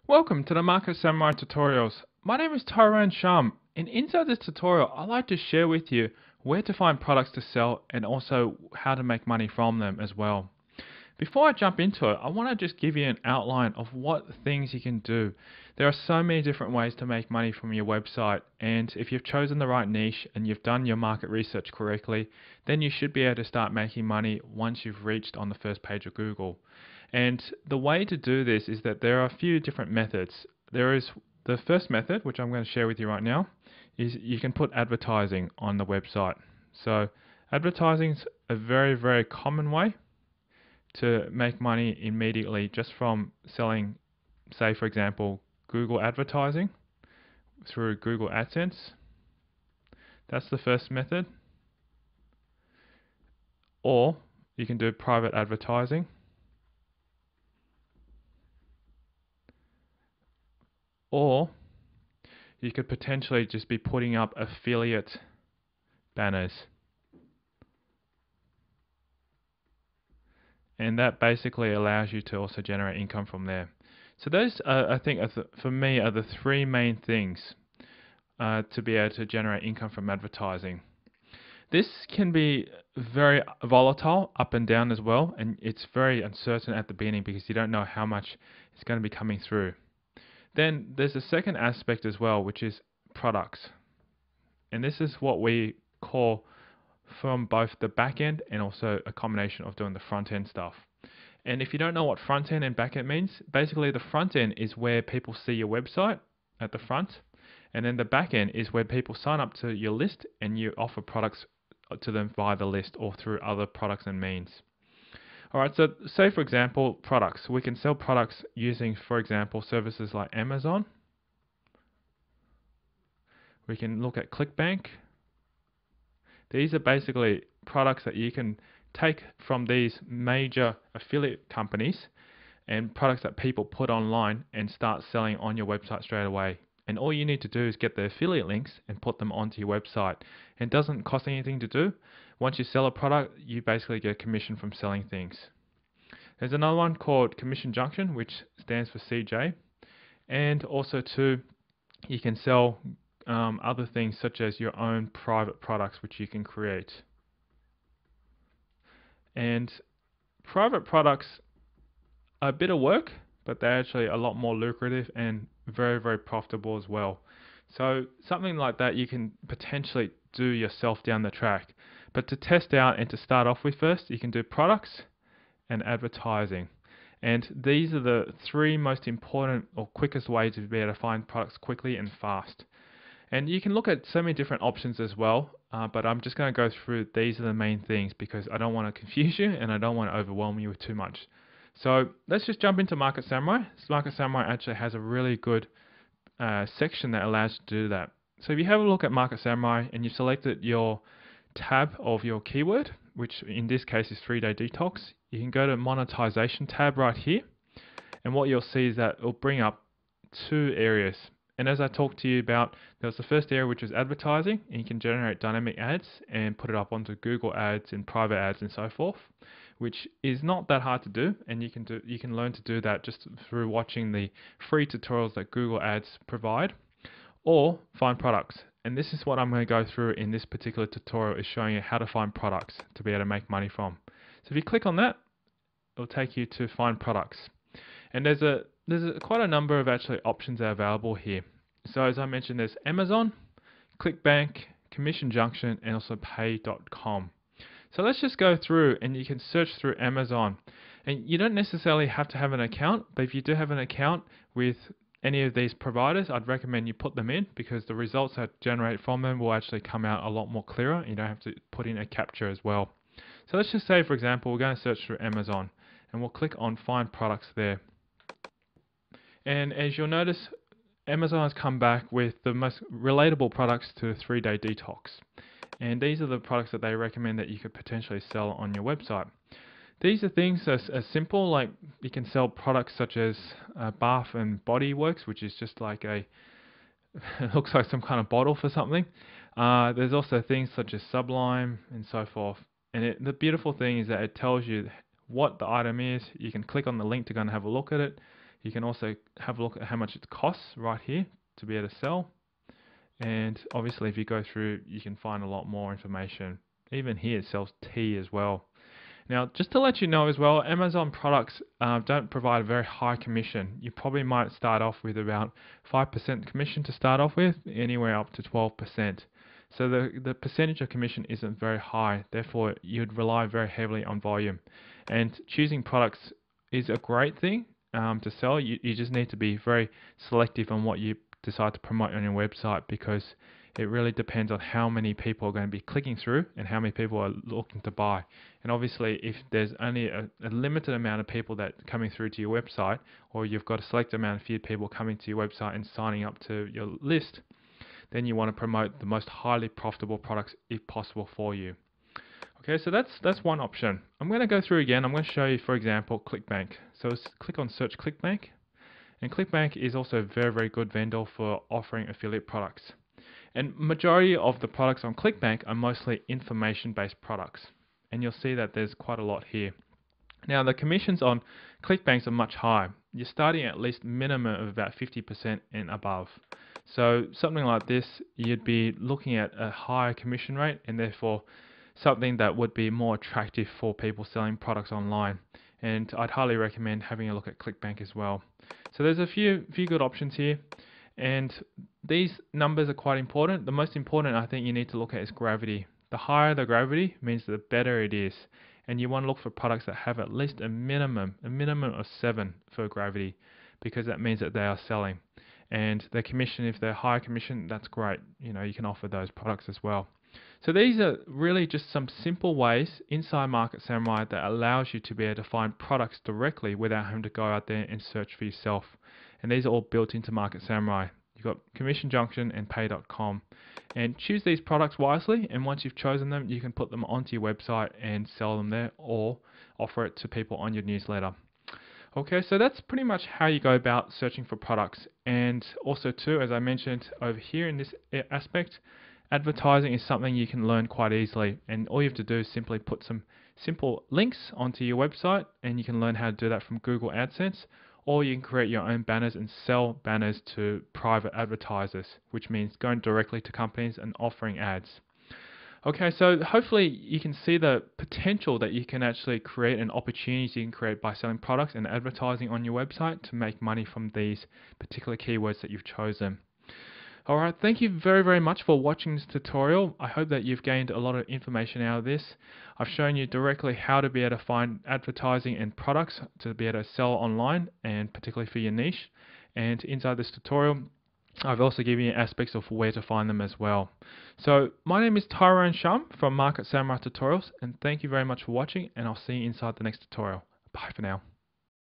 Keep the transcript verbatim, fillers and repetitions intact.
Welcome to the Market Samurai tutorials. My name is Tyrone Shum, and inside this tutorial I'd like to share with you where to find products to sell and also how to make money from them as well. Before I jump into it, I want to just give you an outline of what things you can do. There are so many different ways to make money from your website, and if you've chosen the right niche and you've done your market research correctly, then you should be able to start making money once you've reached on the first page of Google. And the way to do this is that there are a few different methods. There is the first method, which I'm going to share with you right now, is you can put advertising on the website. So advertising is a very, very common way to make money immediately just from selling, say for example, Google advertising through Google AdSense. That's the first method. Or you can do private advertising. Or you could potentially just be putting up affiliate banners. And that basically allows you to also generate income from there. So those, uh, I think, are th for me, are the three main things uh, to be able to generate income from advertising. This can be very volatile, up and down as well, and it's very uncertain at the beginning because you don't know how much is going to be coming through. Then there's a second aspect as well, which is products. And this is what we call from both the back end and also a combination of doing the front end stuff. And if you don't know what front end and back end means, basically the front end is where people see your website at the front, and then the back end is where people sign up to your list and you offer products to them via the list or through other products and means. Alright, so say for example, products. We can sell products using, for example, services like Amazon. We can look at ClickBank. These are basically products that you can take from these major affiliate companies and products that people put online and start selling on your website straight away. And all you need to do is get the affiliate links and put them onto your website. It doesn't cost anything to do. Once you sell a product, you basically get a commission from selling things. There's another one called Commission Junction, which stands for C J. And also too, you can sell um, other things such as your own private products which you can create. And private products are a bit of work, but they're actually a lot more lucrative and very, very profitable as well. So something like that you can potentially do yourself down the track. But to test out and to start off with first, you can do products and advertising. And these are the three most important or quickest ways to be able to find products quickly and fast. And you can look at so many different options as well, uh, but I'm just going to go through these are the main things because I don't want to confuse you and I don't want to overwhelm you with too much. So let's just jump into Market Samurai. Market Samurai actually has a really good uh, section that allows you to do that. So if you have a look at Market Samurai and you've selected your tab of your keyword, which in this case is three day detox, you can go to Monetization tab right here, and what you'll see is that it'll bring up two areas. And as I talked to you about, there was the first area which is advertising, and you can generate dynamic ads and put it up onto Google Ads and private ads and so forth, which is not that hard to do, and you can do you can learn to do that just through watching the free tutorials that Google Ads provide, or find products. And this is what I'm going to go through in this particular tutorial, is showing you how to find products to be able to make money from. So if you click on that, it'll take you to find products. And there's a there's a, quite a number of actually options that are available here. So as I mentioned, there's Amazon, ClickBank, Commission Junction, and also pay dot com. So let's just go through, and you can search through Amazon. And you don't necessarily have to have an account, but if you do have an account with any of these providers, I'd recommend you put them in because the results that generate from them will actually come out a lot more clearer. You don't have to put in a captcha as well. So let's just say, for example, we're going to search through Amazon, and we'll click on Find Products there. And as you'll notice, Amazon has come back with the most relatable products to a three day detox. And these are the products that they recommend that you could potentially sell on your website. These are things as, as simple, like you can sell products such as uh, Bath and Body Works, which is just like a, it looks like some kind of bottle for something. Uh, there's also things such as Sublime and so forth. And it, the beautiful thing is that it tells you what the item is. You can click on the link to go and have a look at it. You can also have a look at how much it costs right here to be able to sell. And obviously if you go through, you can find a lot more information. Even here it sells tea as well. Now, just to let you know as well, Amazon products uh, don't provide a very high commission. You probably might start off with about five percent commission to start off with, anywhere up to twelve percent. So the, the percentage of commission isn't very high. Therefore, you'd rely very heavily on volume. And choosing products is a great thing um, to sell. You, you just need to be very selective on what you decide to promote on your website, because it really depends on how many people are going to be clicking through and how many people are looking to buy. And obviously, if there's only a, a limited amount of people that are coming through to your website, or you've got a select amount of few people coming to your website and signing up to your list, then you want to promote the most highly profitable products if possible for you. Okay, so that's that's one option. I'm going to go through again. I'm going to show you, for example, ClickBank. So let's click on search ClickBank. And ClickBank is also a very, very good vendor for offering affiliate products. And majority of the products on ClickBank are mostly information-based products. And you'll see that there's quite a lot here. Now, the commissions on ClickBank are much higher. You're starting at least minimum of about fifty percent and above. So something like this, you'd be looking at a higher commission rate, and therefore something that would be more attractive for people selling products online. And I'd highly recommend having a look at ClickBank as well. So there's a few few good options here, and these numbers are quite important. The most important I think you need to look at is gravity. The higher the gravity means the better it is, and you want to look for products that have at least a minimum a minimum of seven for gravity, because that means that they are selling. And their commission, if they're high commission, that's great. You know, you can offer those products as well. So these are really just some simple ways inside Market Samurai that allows you to be able to find products directly without having to go out there and search for yourself. And these are all built into Market Samurai. You've got Commission Junction and Pay dot com. And choose these products wisely, and once you've chosen them, you can put them onto your website and sell them there, or offer it to people on your newsletter. Okay, so that's pretty much how you go about searching for products. And also too, as I mentioned over here in this aspect, advertising is something you can learn quite easily, and all you have to do is simply put some simple links onto your website, and you can learn how to do that from Google AdSense, or you can create your own banners and sell banners to private advertisers, which means going directly to companies and offering ads. Okay, so hopefully you can see the potential that you can actually create and opportunities you can create by selling products and advertising on your website to make money from these particular keywords that you've chosen. Alright, thank you very, very much for watching this tutorial. I hope that you've gained a lot of information out of this. I've shown you directly how to be able to find advertising and products to be able to sell online, and particularly for your niche. And inside this tutorial, I've also given you aspects of where to find them as well. So my name is Tyrone Shum from Market Samurai Tutorials, and thank you very much for watching, and I'll see you inside the next tutorial. Bye for now.